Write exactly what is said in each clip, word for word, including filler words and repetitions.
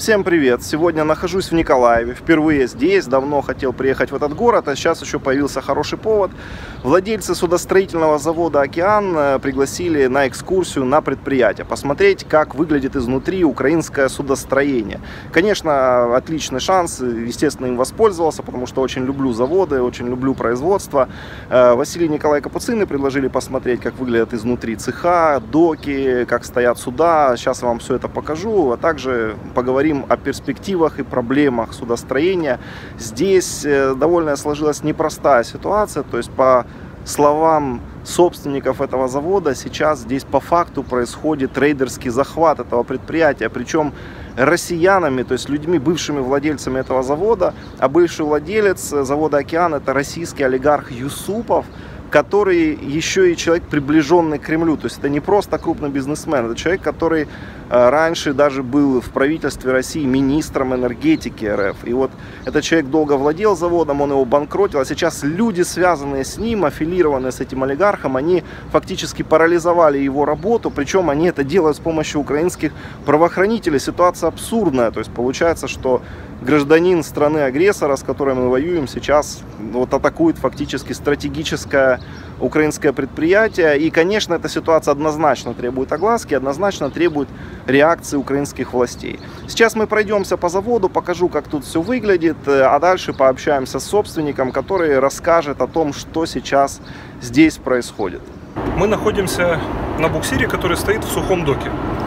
Всем привет! Сегодня нахожусь в Николаеве, впервые здесь, давно хотел приехать в этот город, а сейчас еще появился хороший повод. Владельцы судостроительного завода «Океан» пригласили на экскурсию на предприятие, посмотреть, как выглядит изнутри украинское судостроение. Конечно, отличный шанс, естественно, им воспользовался, потому что очень люблю заводы, очень люблю производство. Василий и Николай Капуцины предложили посмотреть, как выглядят изнутри цеха, доки, как стоят суда. Сейчас я вам все это покажу, а также поговорим о перспективах и проблемах судостроения. Здесь довольно сложилась непростая ситуация, то есть по словам собственников этого завода, сейчас здесь по факту происходит рейдерский захват этого предприятия, причем россиянами, то есть людьми, бывшими владельцами этого завода, а бывший владелец завода «Океан» — это российский олигарх Юсупов, который еще и человек, приближенный к Кремлю. То есть это не просто крупный бизнесмен, это человек, который раньше даже был в правительстве России министром энергетики РФ. И вот этот человек долго владел заводом, он его банкротил, а сейчас люди, связанные с ним, аффилированные с этим олигархом, они фактически парализовали его работу, причем они это делают с помощью украинских правоохранителей. Ситуация абсурдная, то есть получается, что гражданин страны-агрессора, с которой мы воюем, сейчас вот атакует фактически стратегическое украинское предприятие. И, конечно, эта ситуация однозначно требует огласки, однозначно требует реакции украинских властей. Сейчас мы пройдемся по заводу, покажу, как тут все выглядит, а дальше пообщаемся с собственником, который расскажет о том, что сейчас здесь происходит. Мы находимся на буксире, который стоит в сухом доке.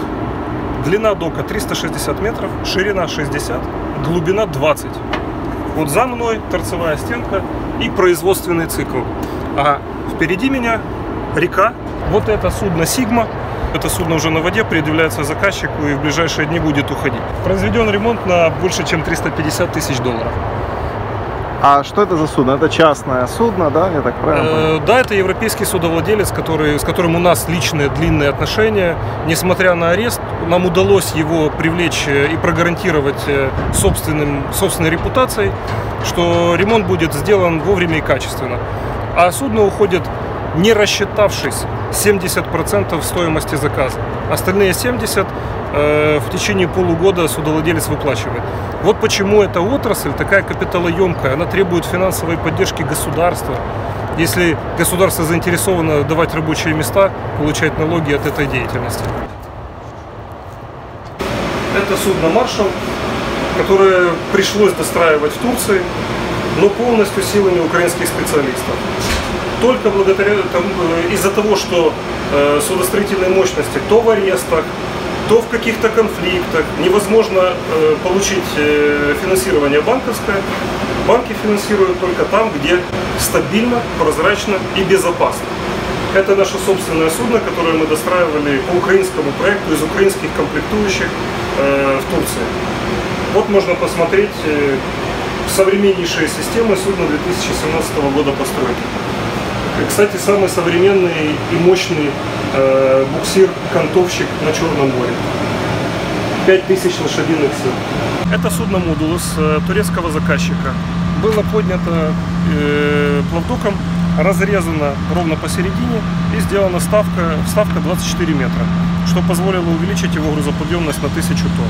Длина дока триста шестьдесят метров, ширина шестьдесят, глубина двадцать. Вот за мной торцевая стенка и производственный цикл. А впереди меня река. Вот это судно «Сигма». Это судно уже на воде, предъявляется заказчику и в ближайшие дни будет уходить. Произведен ремонт на больше, чем триста пятьдесят тысяч долларов. А что это за судно? Это частное судно, да? Я так правильно понимаю? Да, это европейский судовладелец, который, с которым у нас личные длинные отношения. Несмотря на арест, нам удалось его привлечь и прогарантировать собственным, собственной репутацией, что ремонт будет сделан вовремя и качественно. А судно уходит, не рассчитавшись, семьдесят процентов стоимости заказа. Остальные семьдесят процентов э, в течение полугода судовладелец выплачивает. Вот почему эта отрасль такая капиталоемкая. Она требует финансовой поддержки государства. Если государство заинтересовано давать рабочие места, получать налоги от этой деятельности. Это судно «Маршал», которое пришлось достраивать в Турции, но полностью силами украинских специалистов. Только благодаря тому, из-за того, что э, судостроительные мощности то в арестах, то в каких-то конфликтах невозможно э, получить э, финансирование банковское, банки финансируют только там, где стабильно, прозрачно и безопасно. Это наше собственное судно, которое мы достраивали по украинскому проекту из украинских комплектующих э, в Турции. Вот можно посмотреть э, современнейшие системы судна две тысячи семнадцатого года постройки. Кстати, самый современный и мощный э, буксир-кантовщик на Черном море. пять тысяч лошадиных сил. Это судно-модулус э, турецкого заказчика. Было поднято э, плавдоком, разрезано ровно посередине и сделана вставка, вставка двадцать четыре метра, что позволило увеличить его грузоподъемность на тысячу тонн.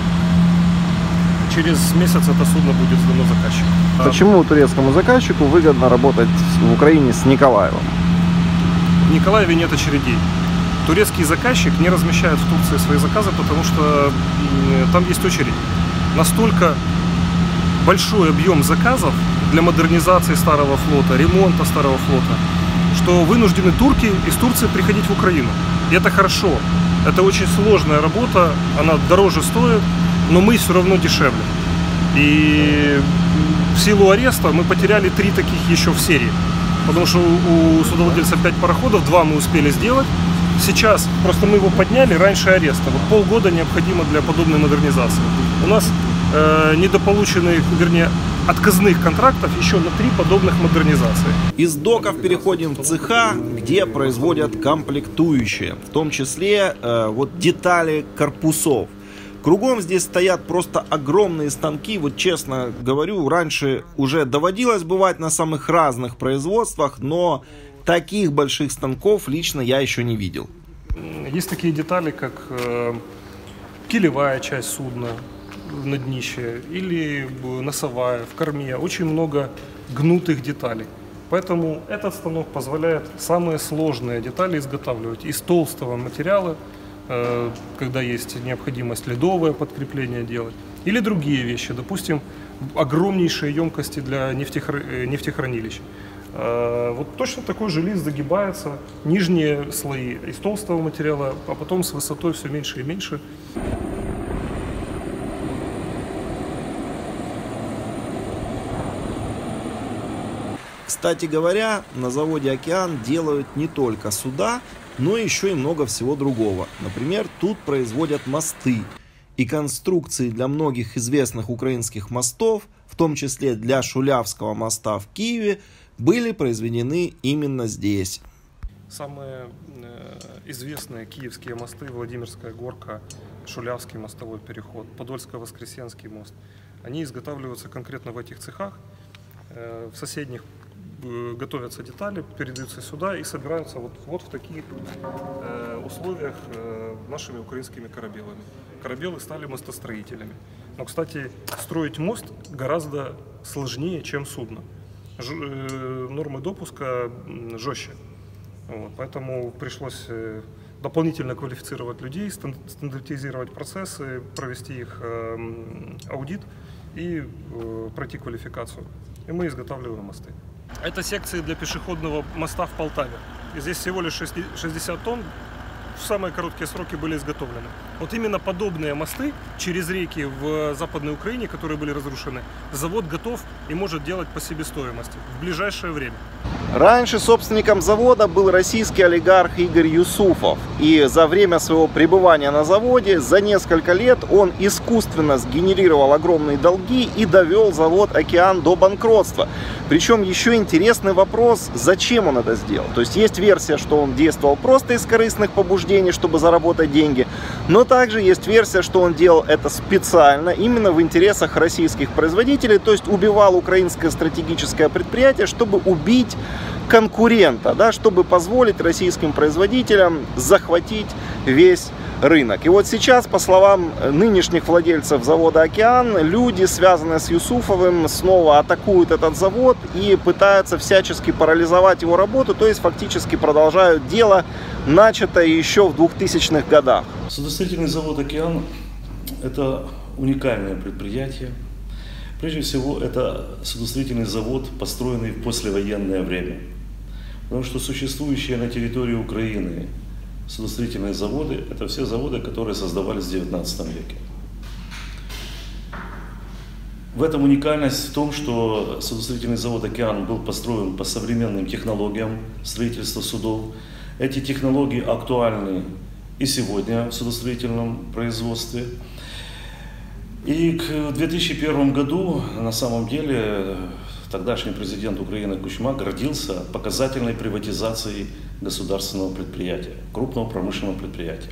Через месяц это судно будет сдано заказчику. Почему турецкому заказчику выгодно работать в Украине с Николаевым? В Николаеве нет очередей. Турецкий заказчик не размещает в Турции свои заказы, потому что там есть очередь. Настолько большой объем заказов для модернизации старого флота, ремонта старого флота, что вынуждены турки из Турции приходить в Украину. И это хорошо. Это очень сложная работа, она дороже стоит, но мы все равно дешевле. И в силу ареста мы потеряли три таких еще в серии. Потому что у судовладельца пять пароходов, два мы успели сделать. Сейчас просто мы его подняли раньше ареста. Вот полгода необходимо для подобной модернизации. У нас э, недополученных, вернее, отказных контрактов еще на три подобных модернизации. Из доков переходим в цеха, где производят комплектующие, в том числе э, вот детали корпусов. Кругом здесь стоят просто огромные станки. Вот честно говорю, раньше уже доводилось бывать на самых разных производствах, но таких больших станков лично я еще не видел. Есть такие детали, как э, килевая часть судна, на днище или носовая, в корме, очень много гнутых деталей. Поэтому этот станок позволяет самые сложные детали изготавливать из толстого материала, когда есть необходимость ледовое подкрепление делать, или другие вещи, допустим, огромнейшие емкости для нефтехранилищ. Вот точно такой же лист загибается, нижние слои из толстого материала, а потом с высотой все меньше и меньше. Кстати говоря, на заводе «Океан» делают не только суда, но еще и много всего другого. Например, тут производят мосты. И конструкции для многих известных украинских мостов, в том числе для Шулявского моста в Киеве, были произведены именно здесь. Самые э, известные киевские мосты: Владимирская горка, Шулявский мостовой переход, Подольско-Воскресенский мост, они изготавливаются конкретно в этих цехах. Э, в соседних э, готовятся детали, передаются сюда и собираются вот, вот в таких э, условиях э, нашими украинскими корабелами. Корабелы стали мостостроителями. Но, кстати, строить мост гораздо сложнее, чем судно. Ж, э, нормы допуска жестче. Вот, поэтому пришлось э, дополнительно квалифицировать людей, стандартизировать процессы, провести их э, аудит и э, пройти квалификацию. И мы изготавливаем мосты. Это секции для пешеходного моста в Полтаве. И здесь всего лишь шестьдесят тонн в самые короткие сроки были изготовлены. Вот именно подобные мосты через реки в Западной Украине, которые были разрушены, завод готов и может делать по себестоимости в ближайшее время. Раньше собственником завода был российский олигарх Игорь Юсупов. И за время своего пребывания на заводе, за несколько лет, он искусственно сгенерировал огромные долги и довел завод «Океан» до банкротства. Причем еще интересный вопрос, зачем он это сделал. То есть есть версия, что он действовал просто из корыстных побуждений, чтобы заработать деньги. Но также есть версия, что он делал это специально, именно в интересах российских производителей. То есть убивал украинское стратегическое предприятие, чтобы убить конкурента, да, чтобы позволить российским производителям захватить весь рынок. И вот сейчас, по словам нынешних владельцев завода «Океан», люди, связанные с Юсуфовым, снова атакуют этот завод и пытаются всячески парализовать его работу, то есть фактически продолжают дело, начатое еще в двухтысячных годах. Судостроительный завод «Океан» – это уникальное предприятие. Прежде всего, это судостроительный завод, построенный в послевоенное время. Потому что существующие на территории Украины судостроительные заводы – это все заводы, которые создавались в девятнадцатом веке. В этом уникальность в том, что судостроительный завод «Океан» был построен по современным технологиям строительства судов. Эти технологии актуальны и сегодня в судостроительном производстве. И к две тысячи первому году, на самом деле, тогдашний президент Украины Кучма гордился показательной приватизацией государственного предприятия, крупного промышленного предприятия.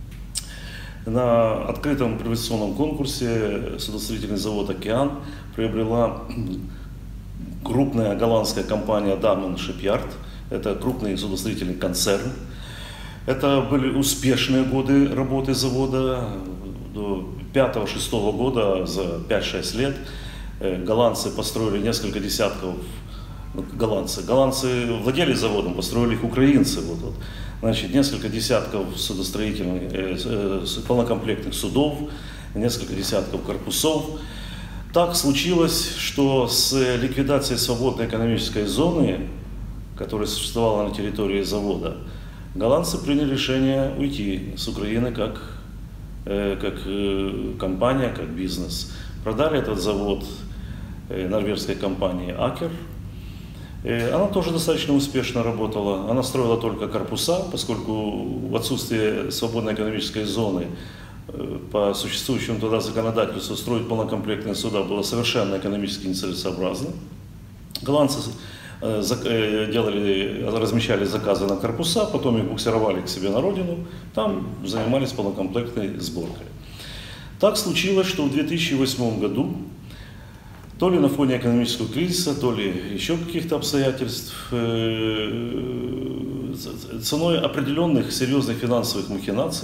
На открытом приватизационном конкурсе судостроительный завод «Океан» приобрела крупная голландская компания Damen Shipyard. Это крупный судостроительный концерн. Это были успешные годы работы завода. До пятого-шестого года, за пять-шесть лет, голландцы построили несколько десятков, голландцы, голландцы владели заводом, построили их украинцы. Вот, вот. Значит, несколько десятков судостроительных, э, полнокомплектных судов, несколько десятков корпусов. Так случилось, что с ликвидацией свободной экономической зоны, которая существовала на территории завода, голландцы приняли решение уйти с Украины как, э, как э, компания, как бизнес. Продали этот завод э, норвежской компании Акер. Она тоже достаточно успешно работала. Она строила только корпуса, поскольку в отсутствие свободной экономической зоны по существующему тогда законодательству строить полнокомплектные суда было совершенно экономически нецелесообразно. Голландцы делали, размещали заказы на корпуса, потом их буксировали к себе на родину, там занимались полнокомплектной сборкой. Так случилось, что в две тысячи восьмом году, то ли на фоне экономического кризиса, то ли еще каких-то обстоятельств, ценой определенных серьезных финансовых махинаций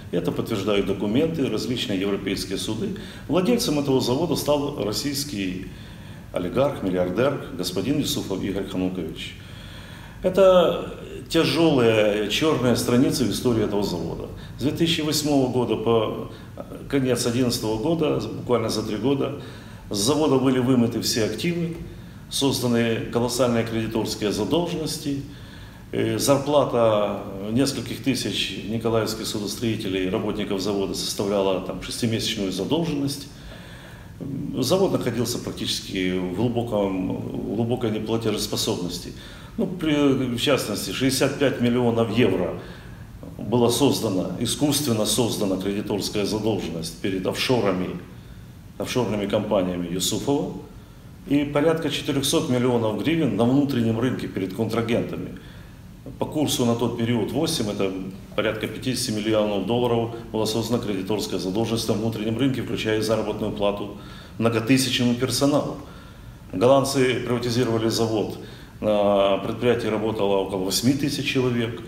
Это подтверждают документы, различные европейские суды. Владельцем этого завода стал российский олигарх, миллиардер, господин Юсупов Игорь Ханукович. Это тяжелая черная страница в истории этого завода. С две тысячи восьмого года по конец две тысячи одиннадцатого года, буквально за три года, с завода были вымыты все активы, созданы колоссальные кредиторские задолженности, зарплата нескольких тысяч николаевских судостроителей, работников завода составляла там шестимесячную задолженность. Завод находился практически в, глубоком, в глубокой неплатежеспособности. Ну, при, в частности, шестьдесят пять миллионов евро была создана, искусственно создана кредиторская задолженность перед офшорами, офшорными компаниями Юсупова, и порядка четырехсот миллионов гривен на внутреннем рынке перед контрагентами. По курсу на тот период восемь, это порядка пятьдесят миллионов долларов, была создана кредиторская задолженность на внутреннем рынке, включая заработную плату многотысячному персоналу. Голландцы приватизировали завод, на предприятии работало около восьми тысяч человек.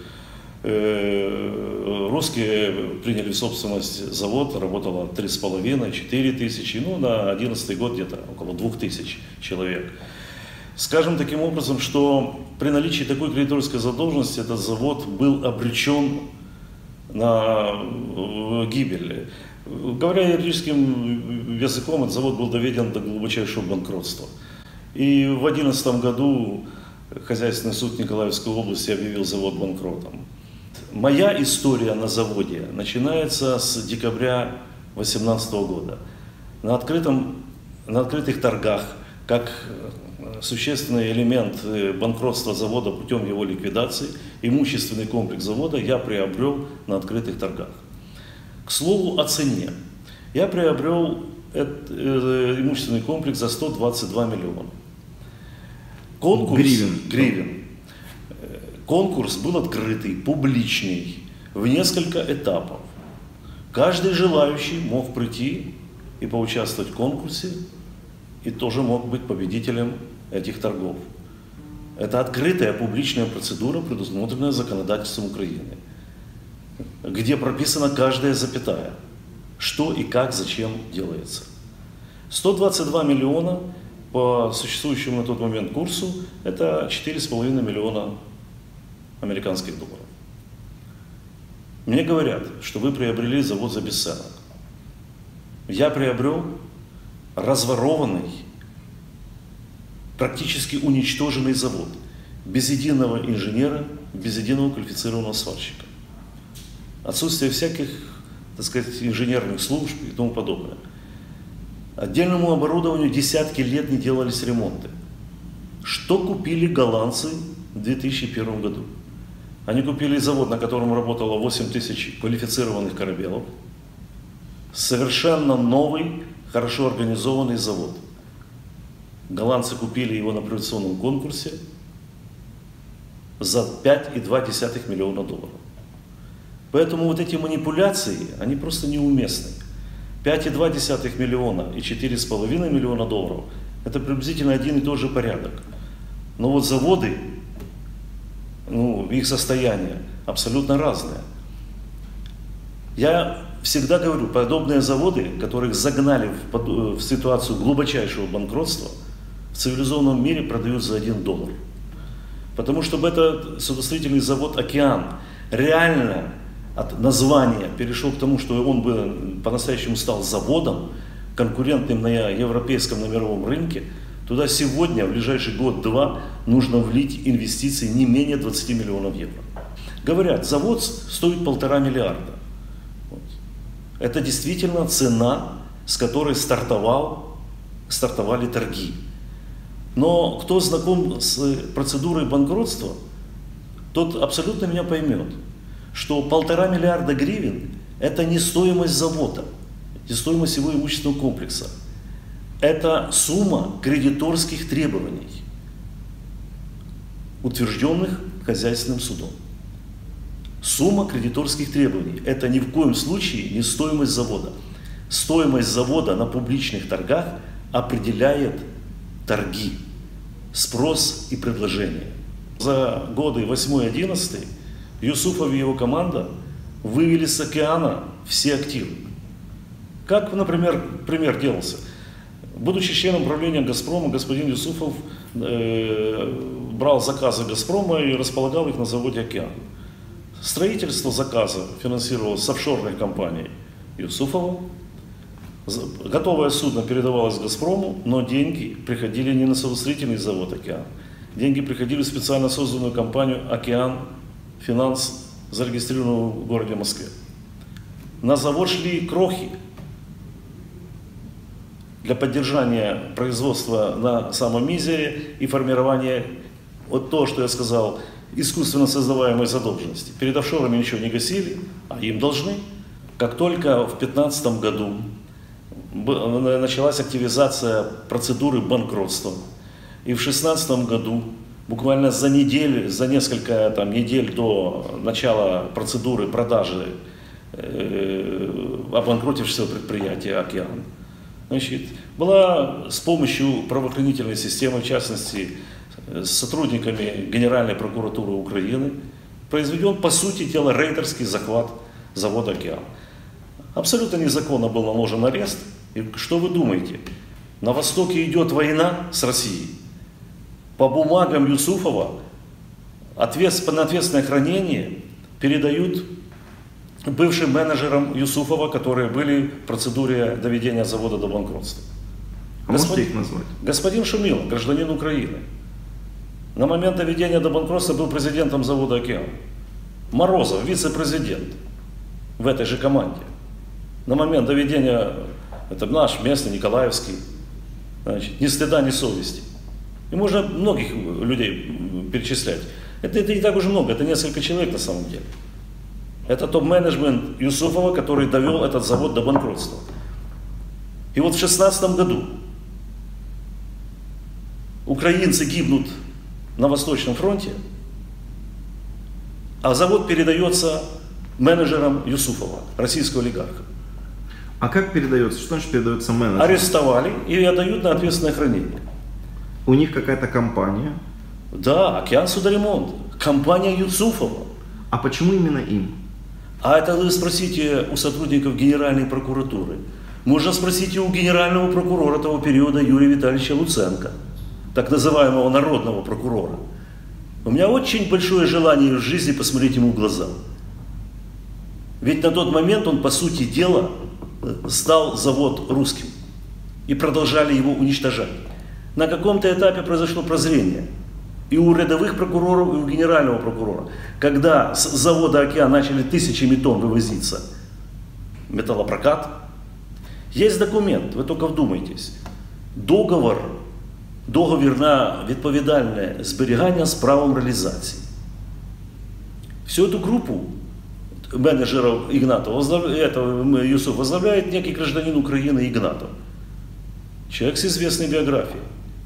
Русские приняли в собственность завод, работало три с половиной, четыре тысячи, ну на одиннадцатый год где-то около двух тысяч человек. Скажем таким образом, что при наличии такой кредиторской задолженности этот завод был обречен на гибель. Говоря юридическим языком, этот завод был доведен до глубочайшего банкротства. И в две тысячи одиннадцатом году хозяйственный суд Николаевской области объявил завод банкротом. Моя история на заводе начинается с декабря две тысячи восемнадцатого года. На, открытом, на открытых торгах, как существенный элемент банкротства завода путем его ликвидации, имущественный комплекс завода я приобрел на открытых торгах. К слову о цене. Я приобрел этот, э, имущественный комплекс за сто двадцать два миллиона. Конкурс, гривен. гривен. Конкурс был открытый, публичный, в несколько этапов. Каждый желающий мог прийти и поучаствовать в конкурсе, и тоже мог быть победителем этих торгов. Это открытая публичная процедура, предусмотренная законодательством Украины, где прописана каждая запятая, что и как, зачем делается. сто двадцать два миллиона по существующему на тот момент курсу – это четыре с половиной миллиона американских долларов. Мне говорят, что вы приобрели завод за бесценок. Я приобрел разворованный, практически уничтоженный завод, без единого инженера, без единого квалифицированного сварщика. Отсутствие всяких, так сказать, инженерных служб и тому подобное. Отдельному оборудованию десятки лет не делались ремонты. Что купили голландцы в две тысячи первом году? Они купили завод, на котором работало восемь тысяч квалифицированных корабелов. Совершенно новый, хорошо организованный завод. Голландцы купили его на приватизационном конкурсе за пять и две десятых миллиона долларов. Поэтому вот эти манипуляции, они просто неуместны. пять и две десятых миллиона и четыре с половиной миллиона долларов – это приблизительно один и тот же порядок. Но вот заводы, ну, их состояние абсолютно разное. Я всегда говорю, подобные заводы, которых загнали в, под, в ситуацию глубочайшего банкротства, в цивилизованном мире продают за один доллар. Потому что этот судостроительный завод «Океан» реально от названия перешел к тому, что он бы по-настоящему стал заводом, конкурентным на европейском, на мировом рынке, туда сегодня, в ближайший год-два, нужно влить инвестиции не менее двадцати миллионов евро. Говорят, завод стоит полтора миллиарда. Вот. Это действительно цена, с которой стартовал, стартовали торги. Но кто знаком с процедурой банкротства, тот абсолютно меня поймет, что полтора миллиарда гривен – это не стоимость завода, не стоимость его имущественного комплекса. Это сумма кредиторских требований, утвержденных хозяйственным судом. Сумма кредиторских требований – это ни в коем случае не стоимость завода. Стоимость завода на публичных торгах определяет торги, спрос и предложение. За годы восьмой-одиннадцатый Юсупов и его команда вывели с океана все активы. Как, например, пример делался. Будучи членом правления «Газпрома», господин Юсупов э, брал заказы «Газпрома» и располагал их на заводе «Океан». Строительство заказа финансировалось с офшорной компанией Юсупова. Готовое судно передавалось «Газпрому», но деньги приходили не на судостроительный завод «Океан». Деньги приходили в специально созданную компанию «Океан Финанс», зарегистрированную в городе Москве. На завод шли крохи для поддержания производства на самом мизере и формирования, вот то, что я сказал, искусственно создаваемой задолженности. Перед офшорами ничего не гасили, а им должны. Как только в две тысячи пятнадцатом году началась активизация процедуры банкротства, и в две тысячи шестнадцатом году, буквально за неделю, за несколько там, недель до начала процедуры продажи э, обанкротившегося предприятия «Океан», значит, была с помощью правоохранительной системы, в частности, с сотрудниками Генеральной прокуратуры Украины, произведен, по сути дела, рейдерский захват завода «Океан». Абсолютно незаконно был наложен арест. И что вы думаете? На Востоке идет война с Россией. По бумагам Юсупова ответственное, ответственное хранение передают бывшим менеджерам Юсупова, которые были в процедуре доведения завода до банкротства. А можете их назвать? Господин Шумилов, гражданин Украины. На момент доведения до банкротства был президентом завода «Океан». Морозов, вице-президент в этой же команде. На момент доведения, это наш местный, Николаевский, значит, ни стыда, ни совести. И можно многих людей перечислять. Это, это не так уж много, это несколько человек на самом деле. Это топ-менеджмент Юсупова, который довел этот завод до банкротства. И вот в две тысячи шестнадцатом году украинцы гибнут на Восточном фронте, а завод передается менеджерам Юсупова, российского олигарха. А как передается? Что значит передается менеджерам? Арестовали и отдают на ответственное хранение. У них какая-то компания? Да, «Океан Судоремонт», компания Юсупова. А почему именно им? А это вы спросите у сотрудников Генеральной прокуратуры. Можно спросить и у генерального прокурора того периода Юрия Витальевича Луценко, так называемого народного прокурора. У меня очень большое желание в жизни посмотреть ему в глаза. Ведь на тот момент он, по сути дела, стал завод русским. И продолжали его уничтожать. На каком-то этапе произошло прозрение. И у рядовых прокуроров, и у генерального прокурора. Когда с завода «Океан» начали тысячами тонн вывозиться металлопрокат, есть документ, вы только вдумайтесь. Договор, договір на відповідальне зберігання з правом реализации. Всю эту группу менеджеров Игнатова, этого Юсуф возглавляет некий гражданин Украины Игнатов. Человек с известной биографией.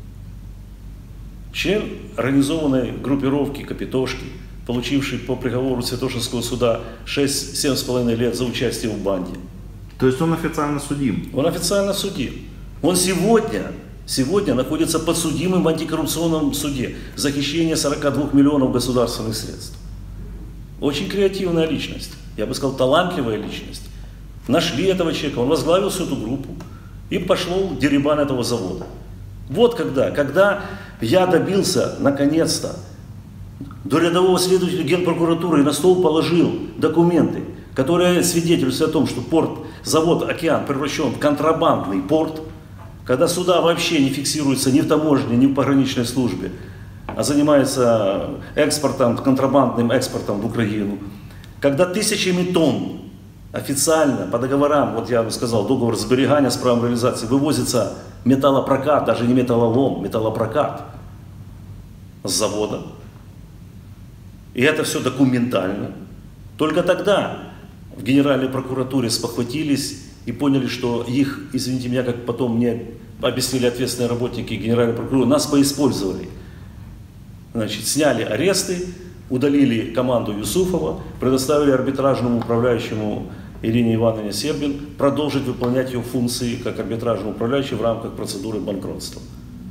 Член организованной группировки «Капитошки», получивший по приговору Святошинского суда шесть-семь с половиной лет за участие в банде. То есть он официально судим? Он официально судим. Он сегодня, сегодня находится подсудимым в антикоррупционном суде за хищение сорока двух миллионов государственных средств. Очень креативная личность, я бы сказал, талантливая личность. Нашли этого человека, он возглавил всю эту группу и пошел дерибан этого завода. Вот когда, когда я добился, наконец-то, до рядового следователя Генпрокуратуры и на стол положил документы, которые свидетельствуют о том, что порт, завод «Океан» превращен в контрабандный порт, когда суда вообще не фиксируются ни в таможне, ни в пограничной службе, а занимается экспортом, контрабандным экспортом в Украину, когда тысячами тонн официально по договорам, вот я бы сказал, договор сберегания с правом реализации, вывозится металлопрокат, даже не металлолом, металлопрокат с завода. И это все документально. Только тогда в Генеральной прокуратуре спохватились и поняли, что их, извините меня, как потом мне объяснили ответственные работники Генеральной прокуратуры, нас поиспользовали. Значит, сняли аресты, удалили команду Юсупова, предоставили арбитражному управляющему Ирине Ивановне Сербин продолжить выполнять ее функции как арбитражного управляющего в рамках процедуры банкротства.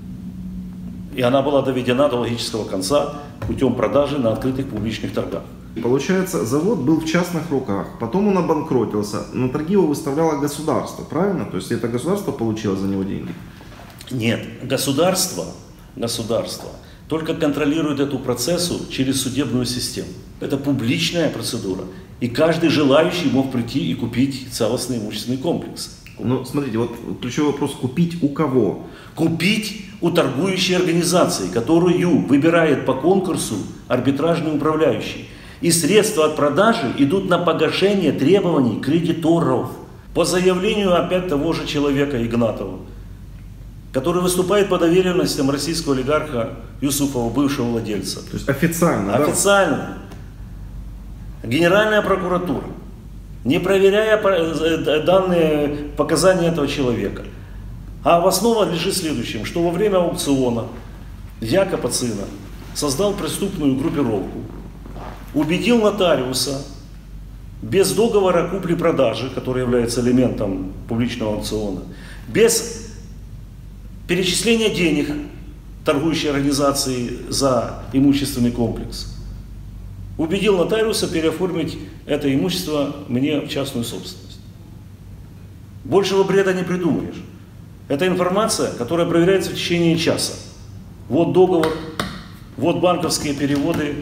И она была доведена до логического конца путем продажи на открытых публичных торгах. Получается, завод был в частных руках, потом он обанкротился, на торги его выставляло государство, правильно? То есть это государство получило за него деньги? Нет, государство, государство только контролирует эту процессу через судебную систему. Это публичная процедура, и каждый желающий мог прийти и купить целостный имущественный комплекс. Ну, смотрите, вот ключевой вопрос: купить у кого? Купить у торгующей организации, которую выбирает по конкурсу арбитражный управляющий. И средства от продажи идут на погашение требований кредиторов. По заявлению опять того же человека, Игнатова, который выступает по доверенностям российского олигарха Юсупова, бывшего владельца. То есть официально, Официально. Да? Генеральная прокуратура, не проверяя данные показания этого человека. А в основе лежит следующим, что во время аукциона я, Капоцина, создал преступную группировку, убедил нотариуса без договора купли-продажи, который является элементом публичного аукциона, без перечисления денег торгующей организации за имущественный комплекс, убедил нотариуса переоформить это имущество мне в частную собственность. Большего бреда не придумаешь. Это информация, которая проверяется в течение часа. Вот договор, вот банковские переводы,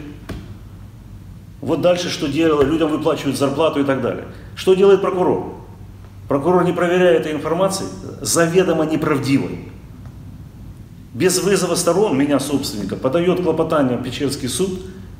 вот дальше что делало, людям выплачивают зарплату и так далее. Что делает прокурор? Прокурор, не проверяя этой информации, заведомо неправдивой, без вызова сторон, меня, собственника, подает клопотание в Печерский суд.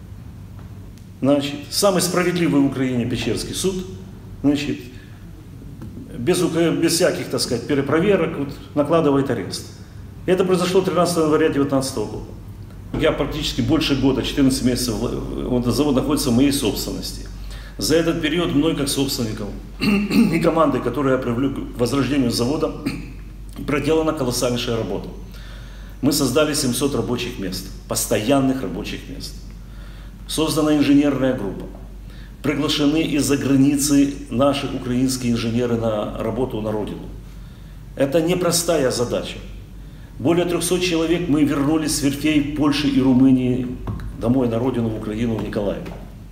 Значит, самый справедливый в Украине Печерский суд, значит, без, без всяких, так сказать, перепроверок, вот, накладывает арест. Это произошло тринадцатого января две тысячи девятнадцатого года. Я практически больше года, четырнадцать месяцев, этот завод находится в моей собственности. За этот период мной, как собственником, и командой, которую я привлек к возрождению завода, проделана колоссальнейшая работа. Мы создали семьсот рабочих мест, постоянных рабочих мест. Создана инженерная группа. Приглашены из-за границы наши украинские инженеры на работу на родину. Это непростая задача. Более трехсот человек мы вернули с верфей Польши и Румынии домой на родину, в Украину, в Николаев.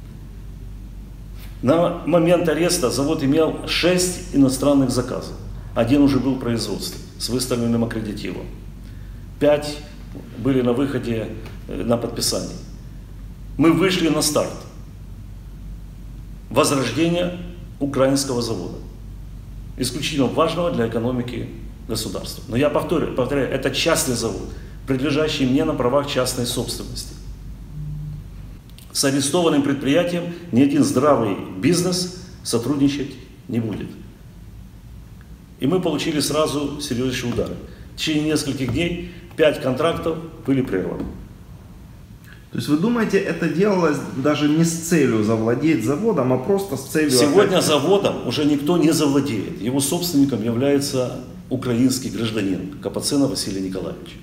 На момент ареста завод имел шесть иностранных заказов. Один уже был в производстве с выставленным аккредитивом. Пять были на выходе на подписание. Мы вышли на старт возрождения украинского завода, исключительно важного для экономики государства. Но я повторяю, повторяю, это частный завод, принадлежащий мне на правах частной собственности. С арестованным предприятием ни один здравый бизнес сотрудничать не будет. И мы получили сразу серьезнейшие удары. В течение нескольких дней пять контрактов были прерваны. То есть вы думаете, это делалось даже не с целью завладеть заводом, а просто с целью... Сегодня опять... заводом уже никто не завладеет. Его собственником является украинский гражданин Капоцина Василий Николаевич.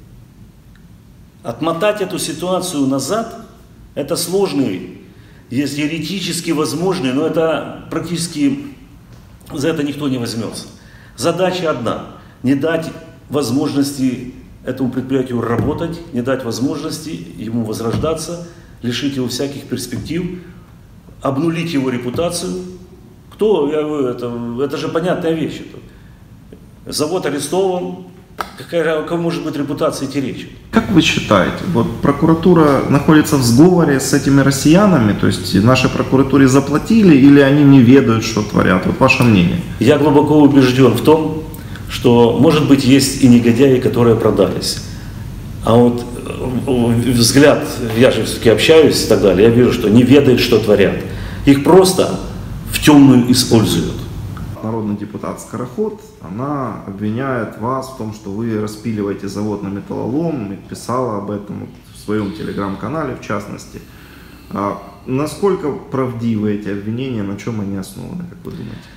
Отмотать эту ситуацию назад – это сложный, есть теоретически возможный, но это практически за это никто не возьмется. Задача одна – не дать возможности этому предприятию работать, не дать возможности ему возрождаться, лишить его всяких перспектив, обнулить его репутацию. Кто? Я, это, это же понятная вещь. Это. Завод арестован, какая, какая может быть репутация идти речь? Как вы считаете, вот прокуратура находится в сговоре с этими россиянами, то есть нашей прокуратуре заплатили или они не ведают, что творят? Вот ваше мнение. Я глубоко убежден в том, что, может быть, есть и негодяи, которые продались. А вот взгляд, я же все-таки общаюсь и так далее, я вижу, что не ведают, что творят. Их просто в темную используют. Народный депутат Скороход, она обвиняет вас в том, что вы распиливаете завод на металлолом, и писала об этом в своем телеграм-канале, в частности. А насколько правдивы эти обвинения, на чем они основаны, как вы думаете?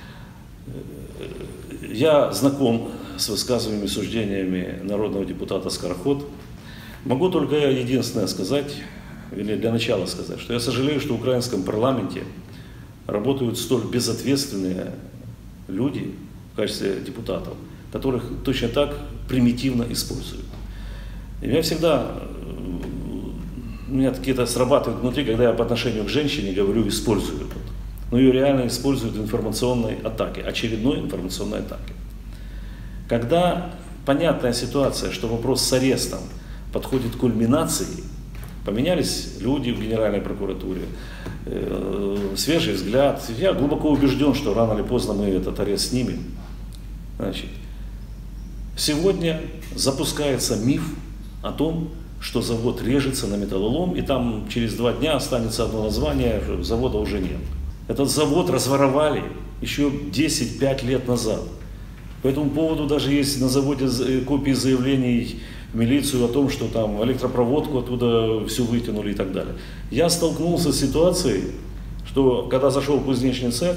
Я знаком с высказываниями и суждениями народного депутата Скороход. Могу только единственное сказать, или для начала сказать, что я сожалею, что в украинском парламенте работают столь безответственные люди в качестве депутатов, которых точно так примитивно используют. И меня всегда у меня какие-то срабатывают внутри, когда я по отношению к женщине говорю «используют». Но ее реально используют в информационной атаке, очередной информационной атаке. Когда понятная ситуация, что вопрос с арестом подходит к кульминации, поменялись люди в Генеральной прокуратуре, э, свежий взгляд. Я глубоко убежден, что рано или поздно мы этот арест снимем. Значит, сегодня запускается миф о том, что завод режется на металлолом, и там через два дня останется одно название, завода уже нет. Этот завод разворовали еще десять-пять лет назад. По этому поводу даже есть на заводе копии заявлений в милицию о том, что там электропроводку оттуда всю вытянули и так далее. Я столкнулся с ситуацией, что когда зашел в кузнечный цех,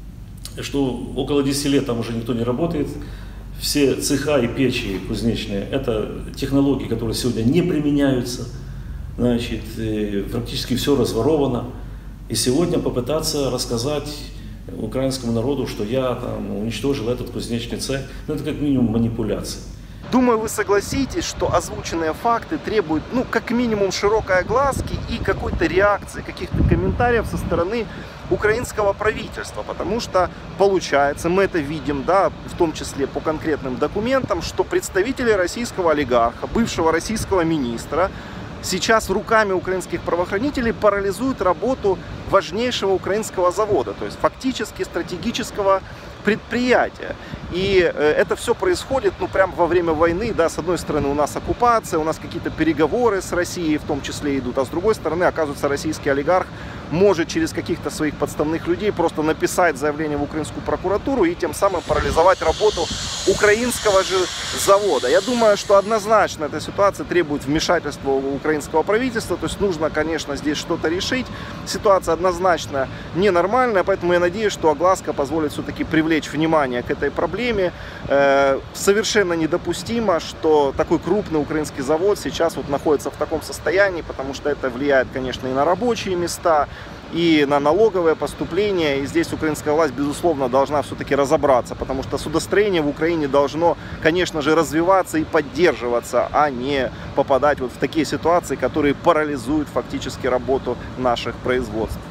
что около десяти лет там уже никто не работает, все цеха и печи кузнечные, это технологии, которые сегодня не применяются, значит, практически все разворовано. И сегодня попытаться рассказать украинскому народу, что я там уничтожил этот кузнечный цех, ну, это как минимум манипуляция. Думаю, вы согласитесь, что озвученные факты требуют, ну, как минимум, широкой огласки и какой-то реакции, каких-то комментариев со стороны украинского правительства, потому что, получается, мы это видим, да, в том числе по конкретным документам, что представители российского олигарха, бывшего российского министра, сейчас руками украинских правоохранителей парализуют работу важнейшего украинского завода, то есть фактически стратегического предприятия. И это все происходит, ну, прямо во время войны, да, с одной стороны у нас оккупация, у нас какие-то переговоры с Россией в том числе идут, а с другой стороны, оказывается, российский олигарх может через каких-то своих подставных людей просто написать заявление в украинскую прокуратуру и тем самым парализовать работу украинского же завода. Я думаю, что однозначно эта ситуация требует вмешательства украинского правительства, то есть нужно, конечно, здесь что-то решить. Ситуация однозначно ненормальная, поэтому я надеюсь, что огласка позволит все-таки привлечь внимание к этой проблеме. Э, совершенно недопустимо, что такой крупный украинский завод сейчас вот находится в таком состоянии, потому что это влияет, конечно, и на рабочие места, и на налоговое поступление. И здесь украинская власть, безусловно, должна все-таки разобраться, потому что судостроение в Украине должно, конечно же, развиваться и поддерживаться, а не попадать вот в такие ситуации, которые парализуют фактически работу наших производств.